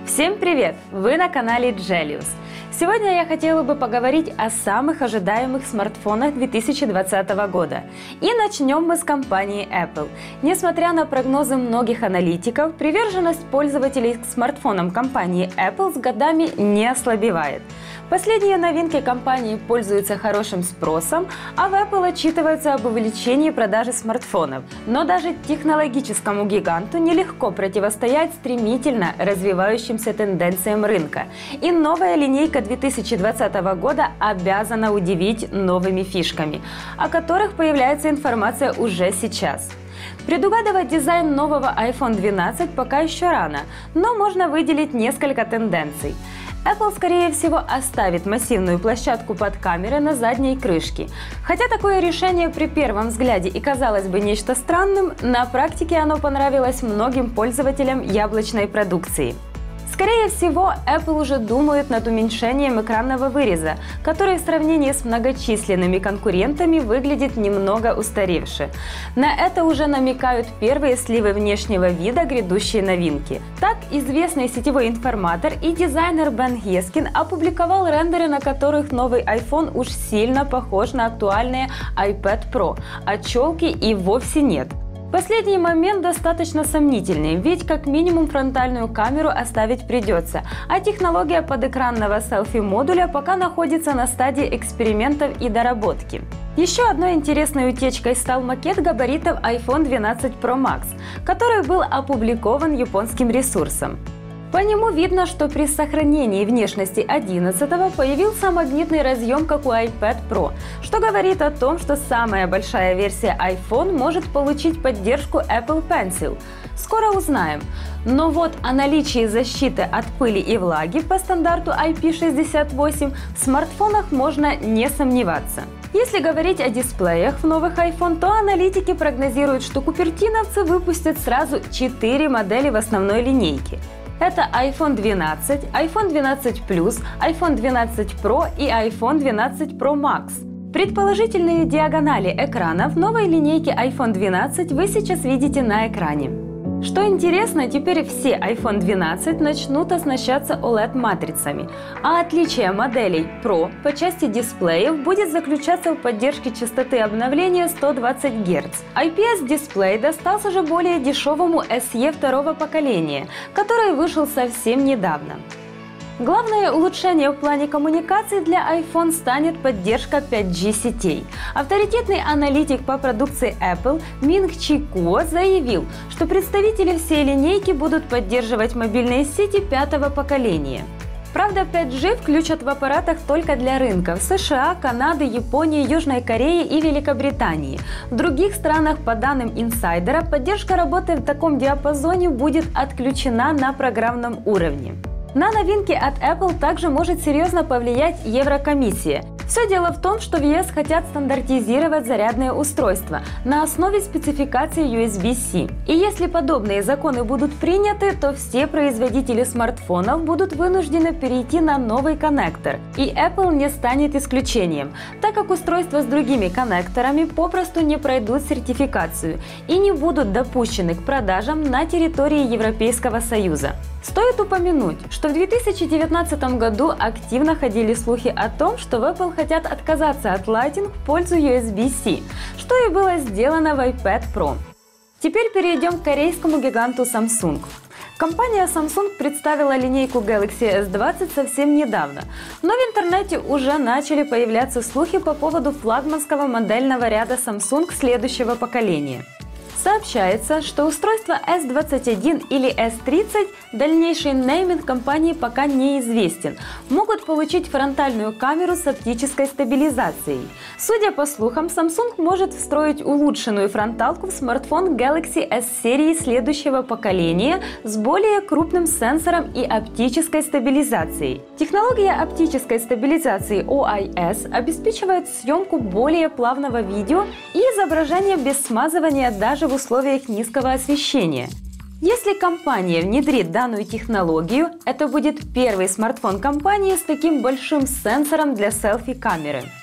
Всем привет! Вы на канале Gelius. Сегодня я хотела бы поговорить о самых ожидаемых смартфонах 2020 года. И начнем мы с компании Apple. Несмотря на прогнозы многих аналитиков, приверженность пользователей к смартфонам компании Apple с годами не ослабевает. Последние новинки компании пользуются хорошим спросом, а в Apple отчитываются об увеличении продажи смартфонов. Но даже технологическому гиганту нелегко противостоять стремительно развивающимся тенденциям рынка. И новая линейка 2020 года обязана удивить новыми фишками, о которых появляется информация уже сейчас. Предугадывать дизайн нового iPhone 12 пока еще рано, но можно выделить несколько тенденций. Apple, скорее всего, оставит массивную площадку под камеры на задней крышке. Хотя такое решение при первом взгляде и казалось бы нечто странным, на практике оно понравилось многим пользователям яблочной продукции. Скорее всего, Apple уже думают над уменьшением экранного выреза, который в сравнении с многочисленными конкурентами выглядит немного устаревше. На это уже намекают первые сливы внешнего вида грядущей новинки. Так, известный сетевой информатор и дизайнер Бен Гескин опубликовал рендеры, на которых новый iPhone уж сильно похож на актуальные iPad Pro, а челки и вовсе нет. Последний момент достаточно сомнительный, ведь как минимум фронтальную камеру оставить придется, а технология подэкранного селфи-модуля пока находится на стадии экспериментов и доработки. Еще одной интересной утечкой стал макет габаритов iPhone 12 Pro Max, который был опубликован японским ресурсом. По нему видно, что при сохранении внешности 11-го появился магнитный разъем, как у iPad Pro, что говорит о том, что самая большая версия iPhone может получить поддержку Apple Pencil. Скоро узнаем. Но вот о наличии защиты от пыли и влаги по стандарту IP68 в смартфонах можно не сомневаться. Если говорить о дисплеях в новых iPhone, то аналитики прогнозируют, что купертиновцы выпустят сразу 4 модели в основной линейке. Это iPhone 12, iPhone 12 Plus, iPhone 12 Pro и iPhone 12 Pro Max. Предположительные диагонали экранов в новой линейке iPhone 12 вы сейчас видите на экране. Что интересно, теперь все iPhone 12 начнут оснащаться OLED-матрицами, а отличие моделей Pro по части дисплеев будет заключаться в поддержке частоты обновления 120 Гц. IPS-дисплей достался же более дешевому SE второго поколения, который вышел совсем недавно. Главное улучшение в плане коммуникаций для iPhone станет поддержка 5G сетей. Авторитетный аналитик по продукции Apple Минг Чи Куо заявил, что представители всей линейки будут поддерживать мобильные сети пятого поколения. Правда, 5G включат в аппаратах только для рынков США, Канады, Японии, Южной Кореи и Великобритании. В других странах, по данным инсайдера, поддержка работы в таком диапазоне будет отключена на программном уровне. На новинки от Apple также может серьезно повлиять Еврокомиссия. Все дело в том, что в ЕС хотят стандартизировать зарядные устройства на основе спецификации USB-C. И если подобные законы будут приняты, то все производители смартфонов будут вынуждены перейти на новый коннектор. И Apple не станет исключением, так как устройства с другими коннекторами попросту не пройдут сертификацию и не будут допущены к продажам на территории Европейского Союза. Стоит упомянуть, что в 2019 году активно ходили слухи о том, что в Apple хотят отказаться от Lightning в пользу USB-C, что и было сделано в iPad Pro. Теперь перейдем к корейскому гиганту Samsung. Компания Samsung представила линейку Galaxy S20 совсем недавно, но в интернете уже начали появляться слухи по поводу флагманского модельного ряда Samsung следующего поколения. Сообщается, что устройство S21 или S30, дальнейший нейминг компании пока неизвестен, могут получить фронтальную камеру с оптической стабилизацией. Судя по слухам, Samsung может встроить улучшенную фронталку в смартфон Galaxy S серии следующего поколения с более крупным сенсором и оптической стабилизацией. Технология оптической стабилизации OIS обеспечивает съемку более плавного видео и изображения без смазывания даже в условиях низкого освещения. Если компания внедрит данную технологию, это будет первый смартфон компании с таким большим сенсором для селфи-камеры.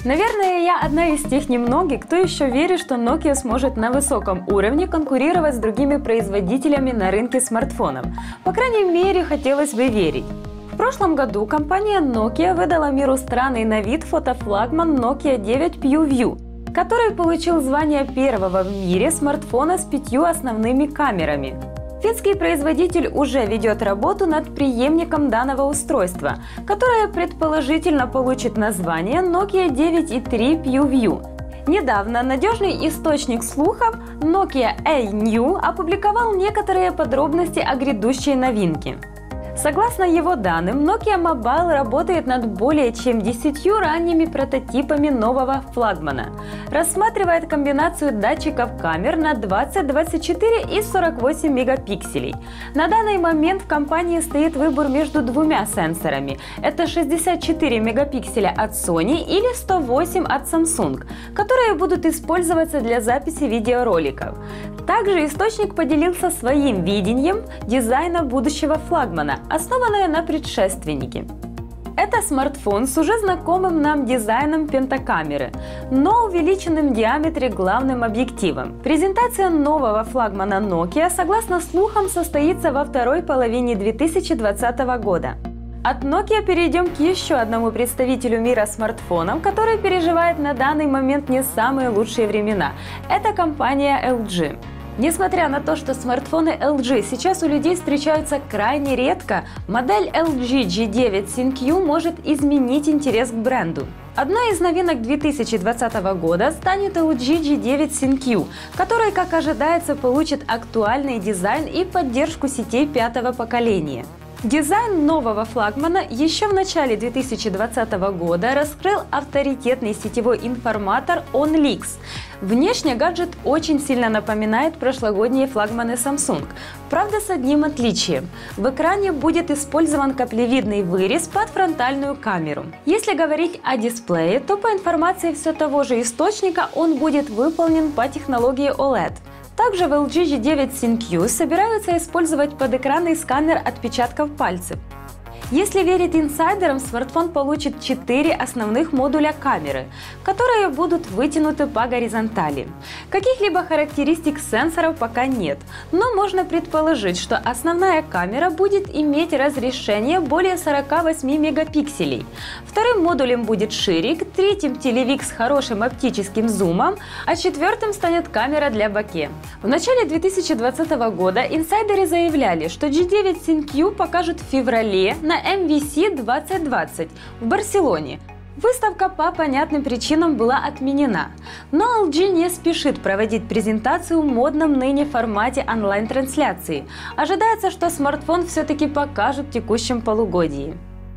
Наверное, я одна из тех немногих, кто еще верит, что Nokia сможет на высоком уровне конкурировать с другими производителями на рынке смартфонов. По крайней мере, хотелось бы верить. В прошлом году компания Nokia выдала миру странный на вид фотофлагман Nokia 9 PuView, который получил звание первого в мире смартфона с 5 основными камерами. Финский производитель уже ведет работу над преемником данного устройства, которое предположительно получит название Nokia 9.3 PuView. Недавно надежный источник слухов Nokia A-New опубликовал некоторые подробности о грядущей новинке. Согласно его данным, Nokia Mobile работает над более чем 10 ранними прототипами нового флагмана. Рассматривает комбинацию датчиков камер на 20, 24 и 48 мегапикселей. На данный момент в компании стоит выбор между двумя сенсорами. Это 64 мегапикселя от Sony или 108 от Samsung, которые будут использоваться для записи видеороликов. Также источник поделился своим видением дизайна будущего флагмана, основанное на предшественнике. Это смартфон с уже знакомым нам дизайном пентакамеры, но увеличенным в диаметре главным объективом. Презентация нового флагмана Nokia, согласно слухам, состоится во второй половине 2020 года. От Nokia перейдем к еще одному представителю мира смартфонов, который переживает на данный момент не самые лучшие времена. Это компания LG. Несмотря на то, что смартфоны LG сейчас у людей встречаются крайне редко, модель LG G9 ThinQ может изменить интерес к бренду. Одной из новинок 2020 года станет LG G9 ThinQ, который, как ожидается, получит актуальный дизайн и поддержку сетей пятого поколения. Дизайн нового флагмана еще в начале 2020 года раскрыл авторитетный сетевой информатор OnLeaks. Внешне гаджет очень сильно напоминает прошлогодние флагманы Samsung, правда с одним отличием. В экране будет использован каплевидный вырез под фронтальную камеру. Если говорить о дисплее, то по информации все того же источника он будет выполнен по технологии OLED. Также в LG G9 ThinQ собираются использовать подэкранный сканер отпечатков пальцев. Если верить инсайдерам, смартфон получит 4 основных модуля камеры, которые будут вытянуты по горизонтали. Каких-либо характеристик сенсоров пока нет, но можно предположить, что основная камера будет иметь разрешение более 48 мегапикселей. Вторым модулем будет ширик, третьим телевик с хорошим оптическим зумом, а четвертым станет камера для боке. В начале 2020 года инсайдеры заявляли, что G9 ThinQ покажут в феврале на MWC 2020 в Барселоне. Выставка по понятным причинам была отменена, но LG не спешит проводить презентацию в модном ныне формате онлайн-трансляции. Ожидается, что смартфон все-таки покажут в текущем полугодии.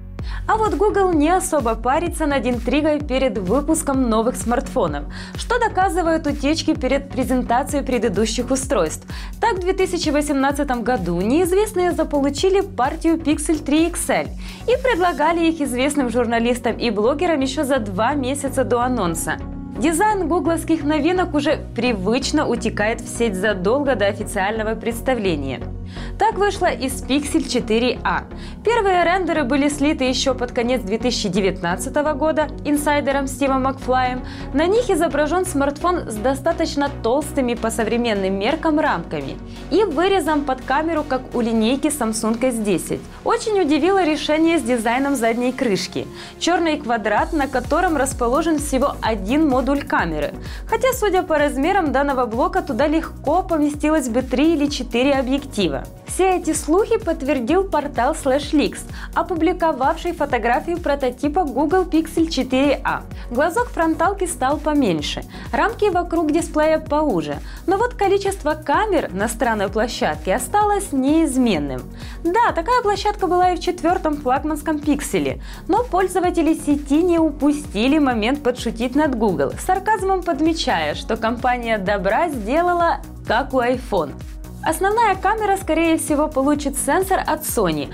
А вот Google не особо парится над интригой перед выпуском новых смартфонов, что доказывают утечки перед презентацией предыдущих устройств. Так, в 2018 году неизвестные заполучили партию Pixel 3 XL и предлагали их известным журналистам и блогерам еще за 2 месяца до анонса. Дизайн гугловских новинок уже привычно утекает в сеть задолго до официального представления. Так вышло и с Pixel 4a. Первые рендеры были слиты еще под конец 2019 года инсайдером Стивом Макфлаем. На них изображен смартфон с достаточно толстыми по современным меркам рамками и вырезом под камеру, как у линейки Samsung S10. Очень удивило решение с дизайном задней крышки. Черный квадрат, на котором расположен всего один модуль камеры. Хотя, судя по размерам данного блока, туда легко поместилось бы 3 или 4 объектива. Все эти слухи подтвердил портал SlashLeaks, опубликовавший фотографию прототипа Google Pixel 4a. Глазок фронталки стал поменьше, рамки вокруг дисплея поуже, но вот количество камер на странной площадке осталось неизменным. Да, такая площадка была и в четвертом флагманском Pixel, но пользователи сети не упустили момент подшутить над Google, с сарказмом подмечая, что компания добра сделала как у iPhone. Основная камера, скорее всего, получит сенсор от Sony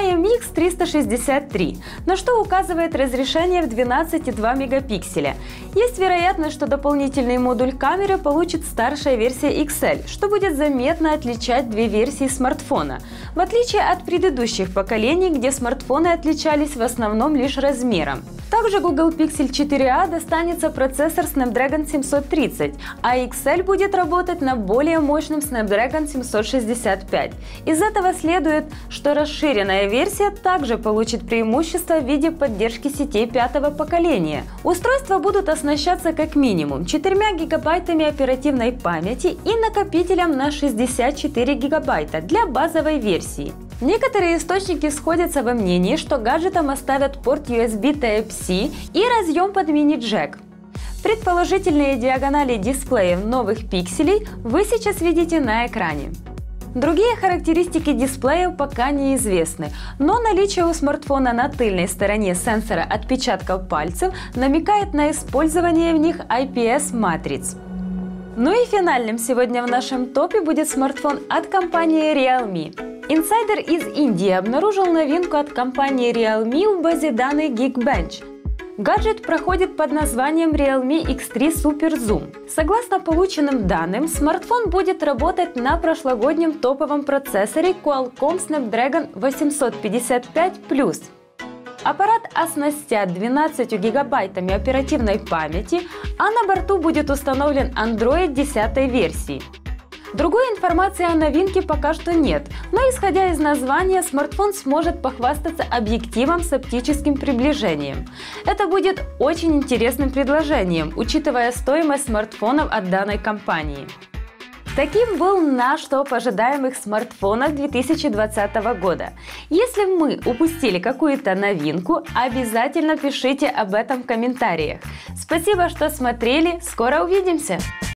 IMX363, на что указывает разрешение в 12,2 мегапикселя. Есть вероятность, что дополнительный модуль камеры получит старшая версия XL, что будет заметно отличать две версии смартфона, в отличие от предыдущих поколений, где смартфоны отличались в основном лишь размером. Также Google Pixel 4a достанется процессор Snapdragon 730, а XL будет работать на более мощном Snapdragon 765. Из этого следует, что расширенная версия также получит преимущество в виде поддержки сетей пятого поколения. Устройства будут оснащаться как минимум 4 гигабайтами оперативной памяти и накопителем на 64 гигабайта для базовой версии. Некоторые источники сходятся во мнении, что гаджетам оставят порт USB Type-C и разъем под мини-джек. Предположительные диагонали дисплеев новых пикселей вы сейчас видите на экране. Другие характеристики дисплеев пока неизвестны, но наличие у смартфона на тыльной стороне сенсора отпечатков пальцев намекает на использование в них IPS-матриц. Ну и финальным сегодня в нашем топе будет смартфон от компании Realme. Инсайдер из Индии обнаружил новинку от компании Realme в базе данных Geekbench. Гаджет проходит под названием Realme X3 Super Zoom. Согласно полученным данным, смартфон будет работать на прошлогоднем топовом процессоре Qualcomm Snapdragon 855+. Аппарат оснастят 12 гигабайтами оперативной памяти, а на борту будет установлен Android 10 версии. Другой информации о новинке пока что нет, но исходя из названия, смартфон сможет похвастаться объективом с оптическим приближением. Это будет очень интересным предложением, учитывая стоимость смартфонов от данной компании. Таким был наш топ ожидаемых смартфонов 2020 года. Если мы упустили какую-то новинку, обязательно пишите об этом в комментариях. Спасибо, что смотрели, скоро увидимся!